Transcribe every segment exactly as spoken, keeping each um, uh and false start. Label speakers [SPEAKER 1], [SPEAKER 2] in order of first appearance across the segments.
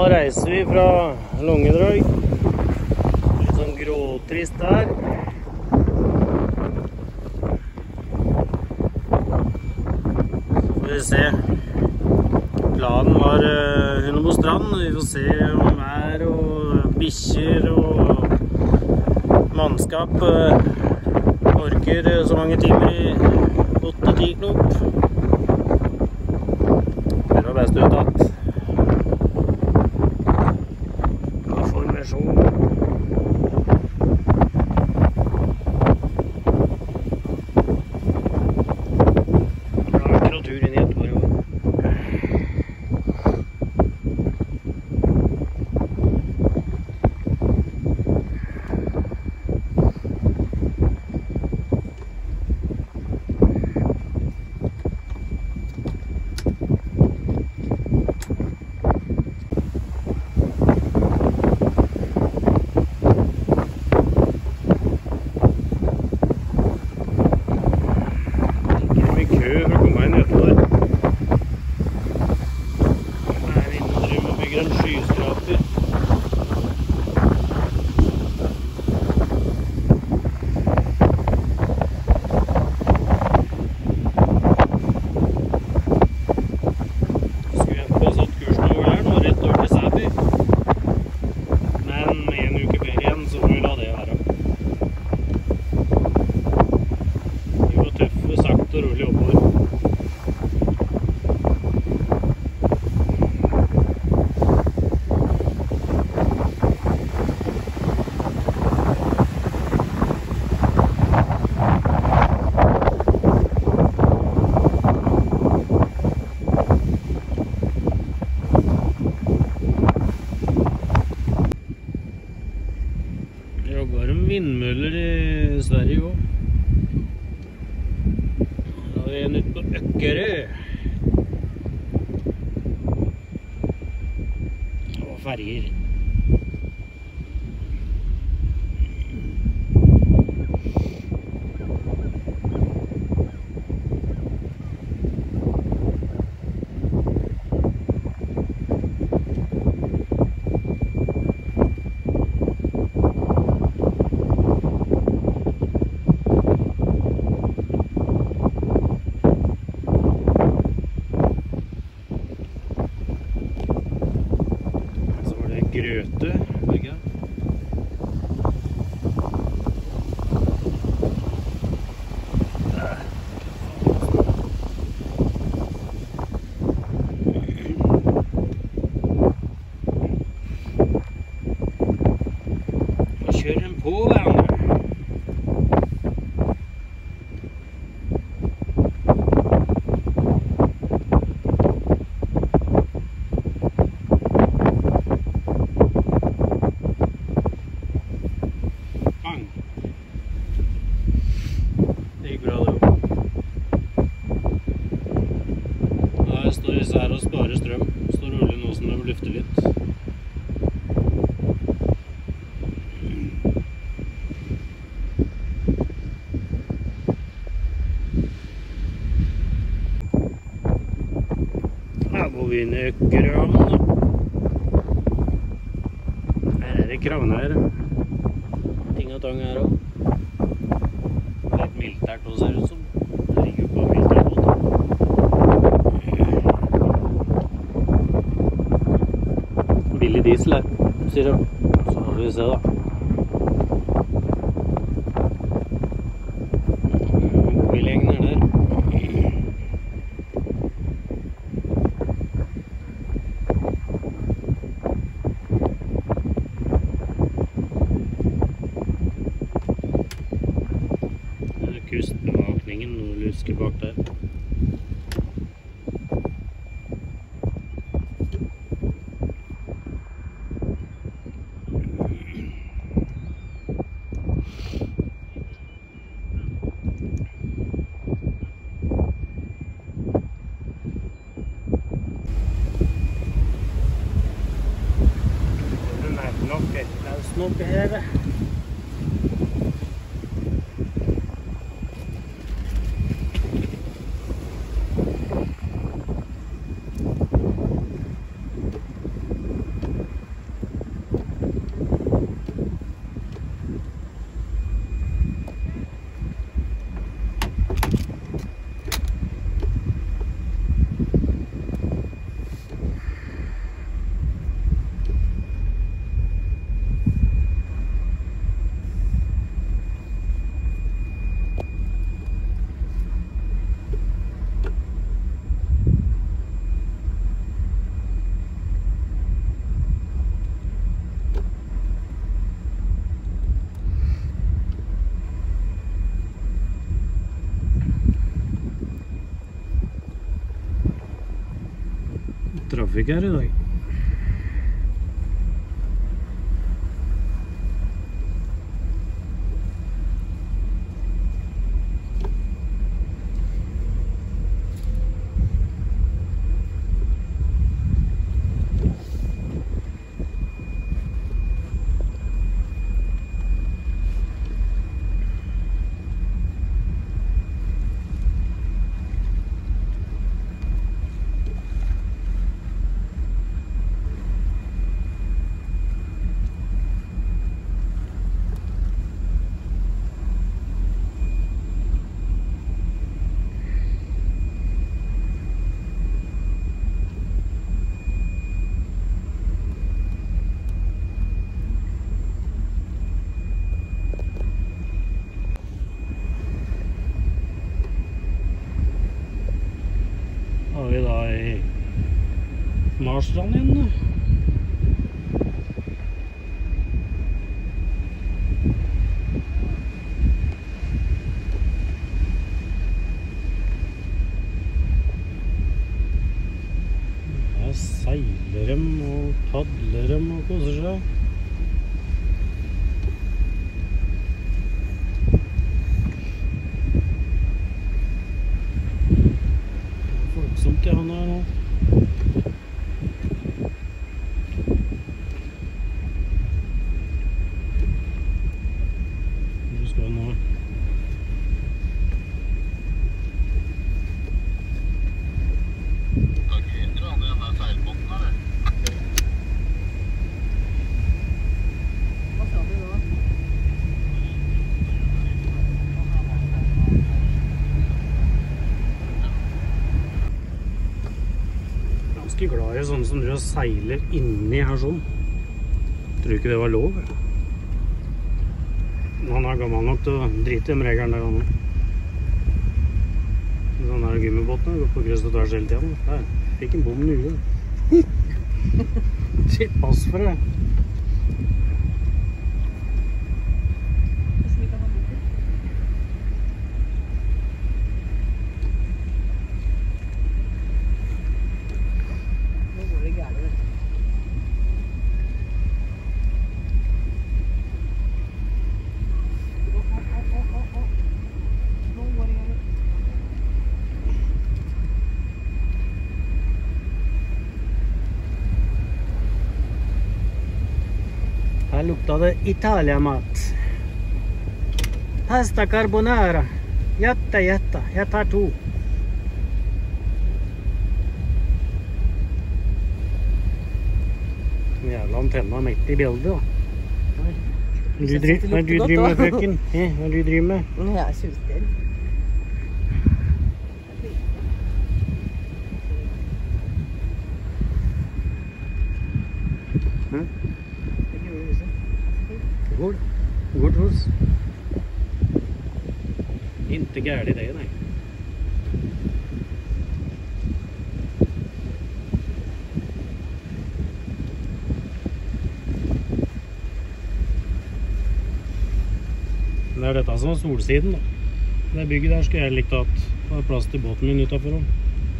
[SPEAKER 1] Da reiser vi fra Långedrag. Litt sånn gråtrist der. Så får vi se. Planen var hund på strand. Vi får se om vær og bikkjer og mannskap orker så mange timer i åtte ti knop. Det var best ut at da får vi se. Det er ikke noe tur inn i Göteborg. Vindmøller i Sverige også. Da er vi en ute på Økkerø. Og ferger. Grøte, begge. Nå kjører den på hverandre. Står især og sparer strøm. Står rolig nå som det vil lufte litt. Her går vi inn i Økkerøhamn. Her er det kravnær. Ting og tang her også. Litt militært også ser ut som. Det ligger på militært båt. Billig diesel her, sier de. Så får vi se da. Mobilgjengen er der. Det er kustbevakningen og lusker bak der. Nok her. trafikk her i dag. Har vi da i Marstrand igjen da. Her seiler dem og padler dem og koser seg. Folksomt i han her nå. Hvor skal han nå? Glad i sånne som du seiler inni her sånn. Tror ikke det var lov. Han er gammel nok til å drite i de reglene der han. Sånn her gummibåten går på kryss og tvers hele tiden. Der fikk en bom i huet. Shit, pass for det. Her lukta det Italia-mat. Pasta carbonara. Jetta, jetta. Jeg tar to. Jævla antenna midt i bildet da. Hva er det du driver med, frøken? Hva er det du driver med?
[SPEAKER 2] Jeg er sulten.
[SPEAKER 1] Hm? Går, går hos. Inte gærlig det, nei. Det er dette som er solsiden da. Det bygget der skulle jeg likt at det var plass til båten min utenfor om.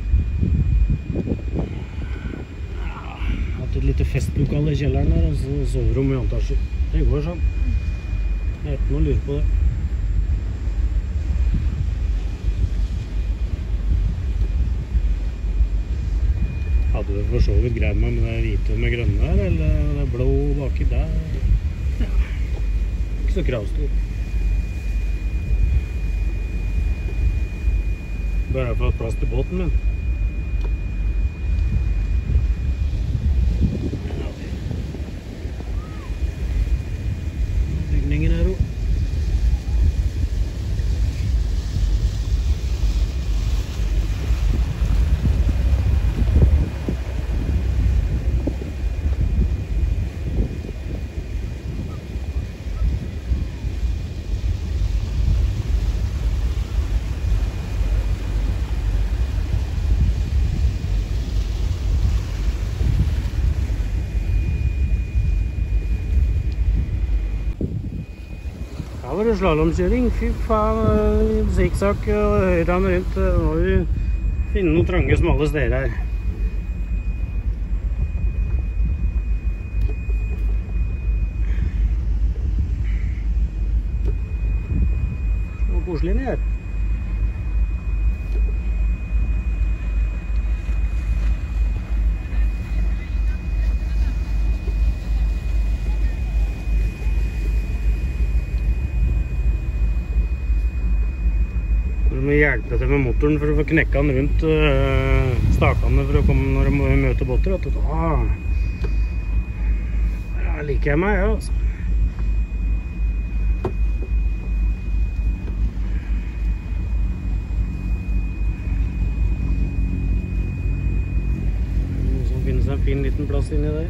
[SPEAKER 1] Hatt et lite festlokale i kjelleren der, og så soverom i antasjer. Det går sånn. Jeg vet noe å lure på det. Hadde du for så vidt greid meg med det hvite med grønne her, eller det blå baki der? Ja. Ikke så kravstor. Bare for å ha plass til båten min. Bygningen er jo. Her var det slalomkjøring, fy faen, zigzag og høyrene rundt, nå må vi finne noen trange, smale steder her. koselig inni her. Du må hjelpe til med motoren for å få knekka den rundt stakene for å komme når du møter båter. Da liker jeg meg, ja, altså. Noen som finner seg en fin liten plass inni der.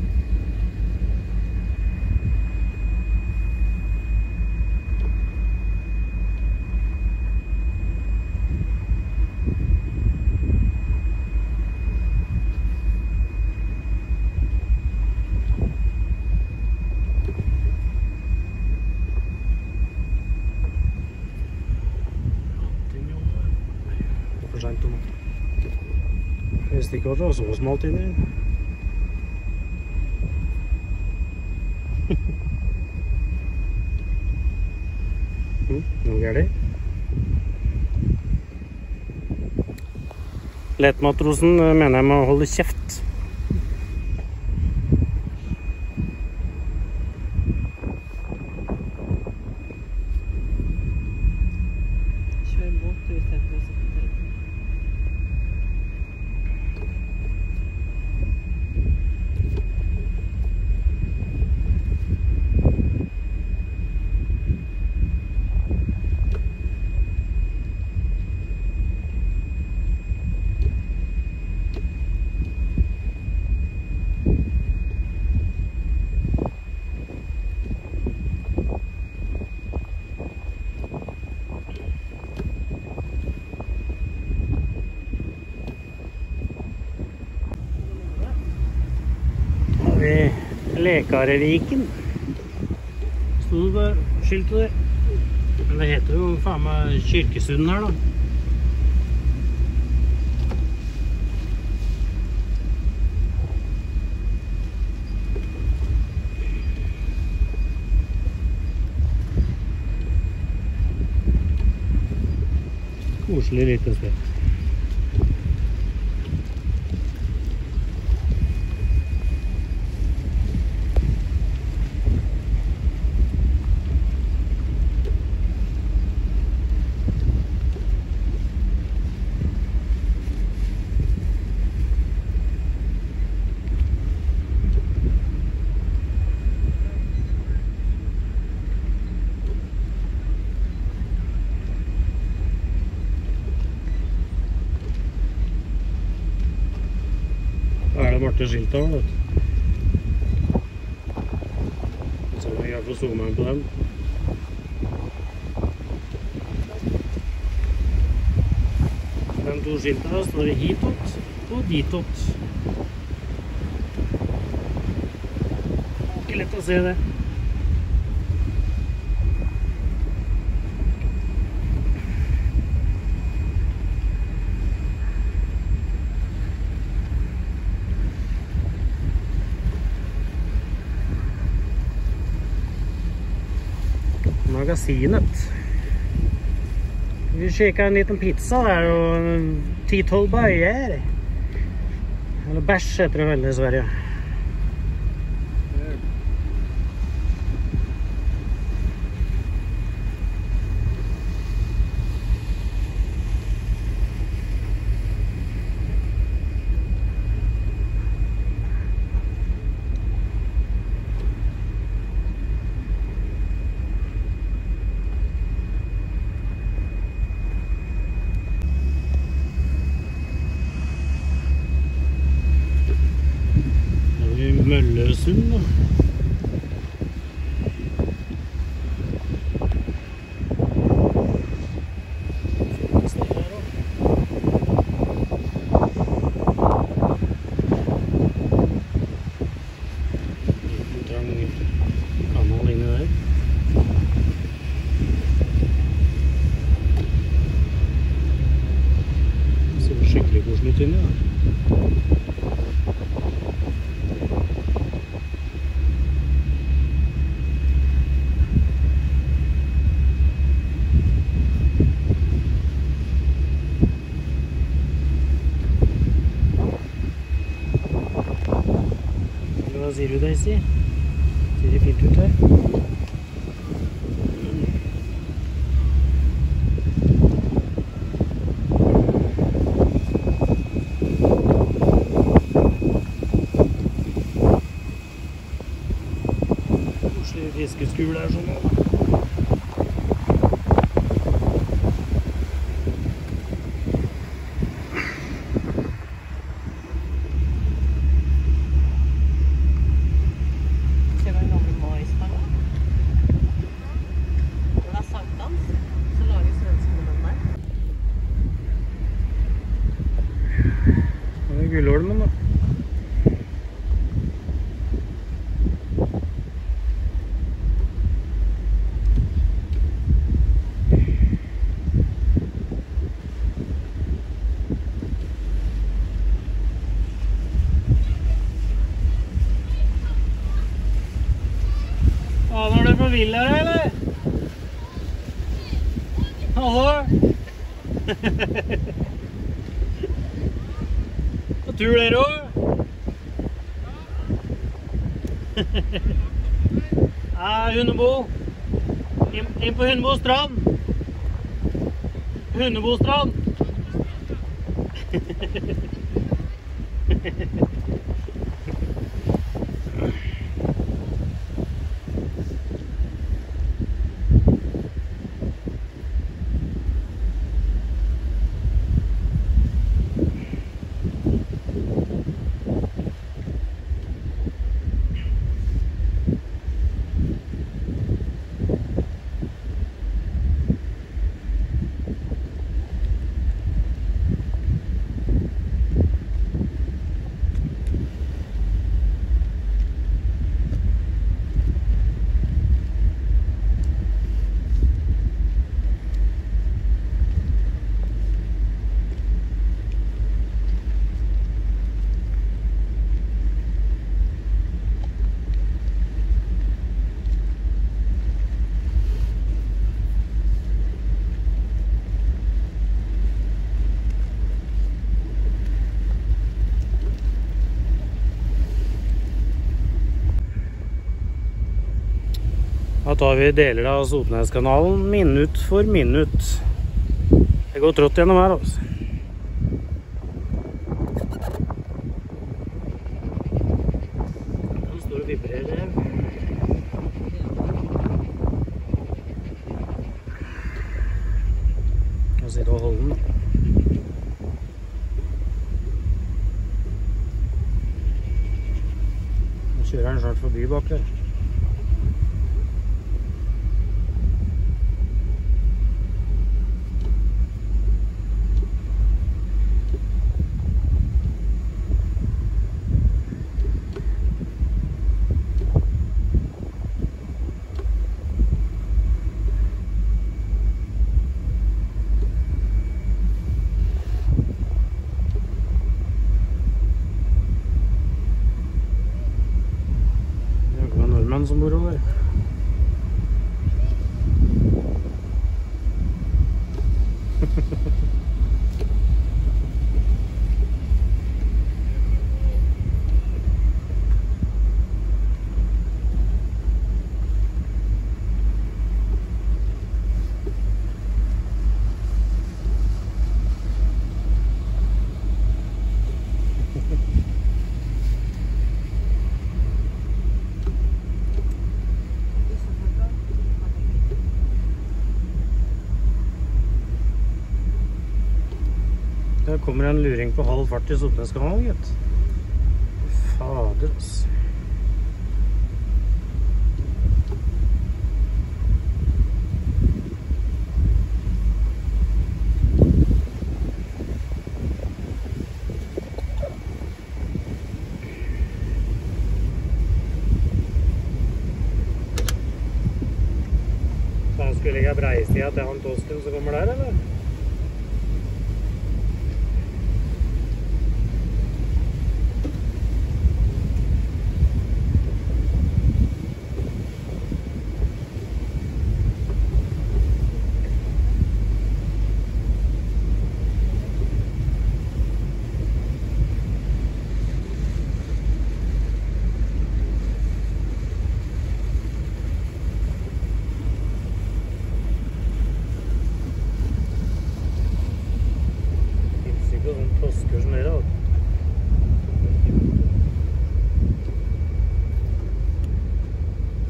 [SPEAKER 1] For sent nå. Jeg visste ikke at det var så smalt inni. mm, Noe gærlig. Lettmatrosen mener jeg må holde kjeft.
[SPEAKER 2] Kjør båt i stedet for å sitte på telefonen.
[SPEAKER 1] Ved Lekareviken stod det skiltet der. Men det heter jo faen meg Kirkesunden her da. Koselig lite sted. Da er det Marte skilt av, vet du. Så må jeg få zoome inn på den. De to skiltene står det hitåt og ditåt. Ikke lett å se det. Magasinet. Vi kikket en liten pizza der og ti tolv bøyer. Eller bæsj heter det veldig i Sverige. Møllesund da. Kanal inni der. Ser skikkelig koselig ut inni da. Hva sier du, Daisy? Ser det fint ut her? Koselig fiskeskule her sånn nå. Gullholmen da. Aner du på Villa her, eller? Hallo? På tur dere også? Ja, Hundebo. Inn, inn på Hundebo strand. Hundebo strand. Da tar vi deler av Sotneskanalen minutt for minutt. Det går trått gjennom her, altså. Den står og vibrerer. Nå sitter og holder den. Nå kjører den snart forbi bak der. Som bor over. Der kommer en luring på halv fart i Sotneskanalen, gitt. Fader, ass. Så han skulle legge breisida til han Tosken som kommer der, eller?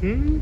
[SPEAKER 1] Mm.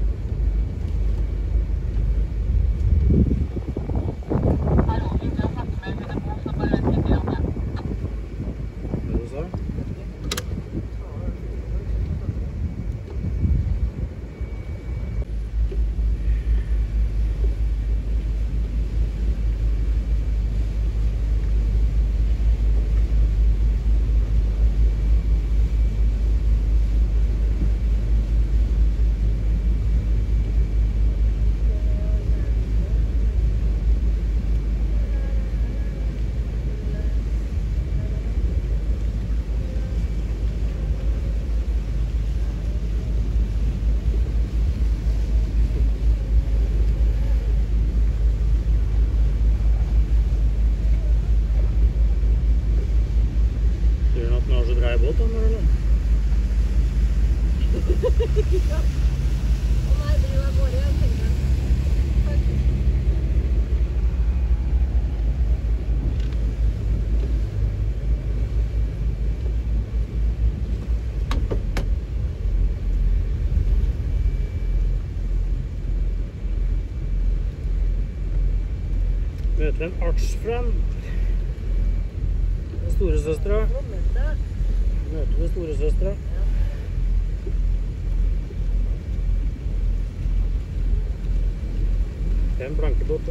[SPEAKER 1] Båt, eller?
[SPEAKER 2] Ja. Og nei, det var bare jeg tenkte.
[SPEAKER 1] Møter en artsfriend. Den store søstra. Møter med store søstre.
[SPEAKER 2] Ja.
[SPEAKER 1] Fem blankebåter.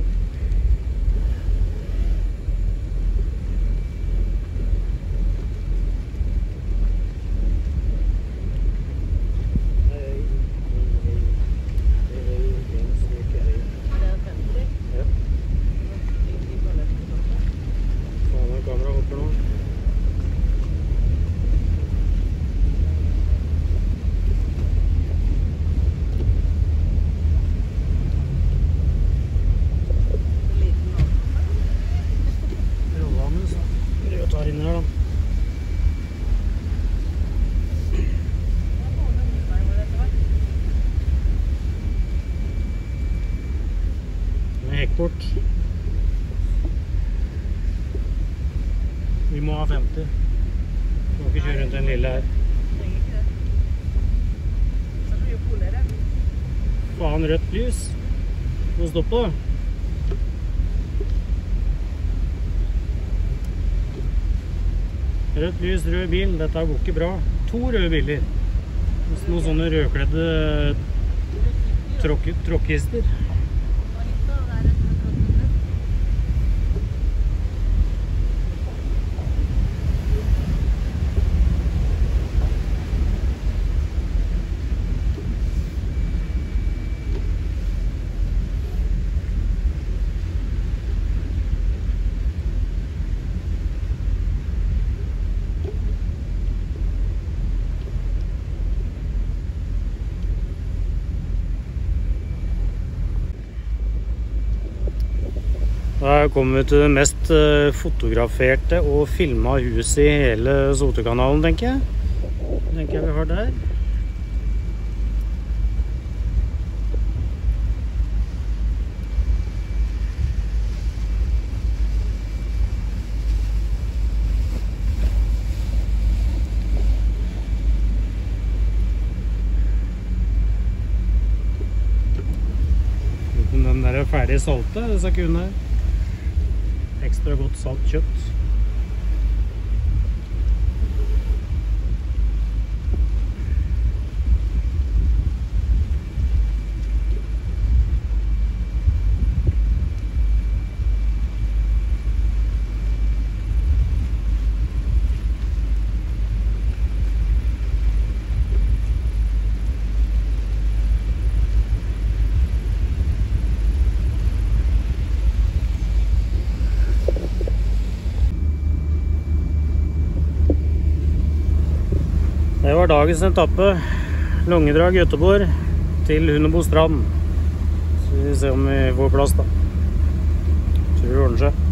[SPEAKER 1] Bort. Vi må ha femti. Vi må ikke kjøre rundt den lille her.
[SPEAKER 2] Trenger ikke det. Så blir jo polere.
[SPEAKER 1] Faen, rødt lys. Må stoppe da. Rødt lys, rød bil. Dette går ikke bra. To røde biler. Noen sånne rødkledde tråk tråkkister. Da kommer vi til det mest fotograferte og filmet huset i hele Sotrakanalen, tenker jeg. Tenker jeg vi har der. Den der er ferdig salte, disse kuene her. Ekstra godt salt kjøtt. Det var dagens etappe, Långedrag Göteborg til Hunnebo strand. Så vi ser om vi får plass da. Tror vi ordner seg.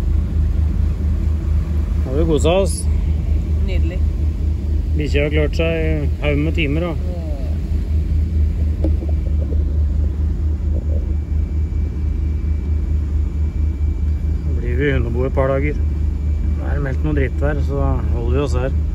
[SPEAKER 1] Har vi koset oss.
[SPEAKER 2] Nydelig.
[SPEAKER 1] Bikkja har klart seg i haug med timer da. Så blir vi i Hunnebo et par dager. Det er meldt noe drittvær, så holder vi oss her.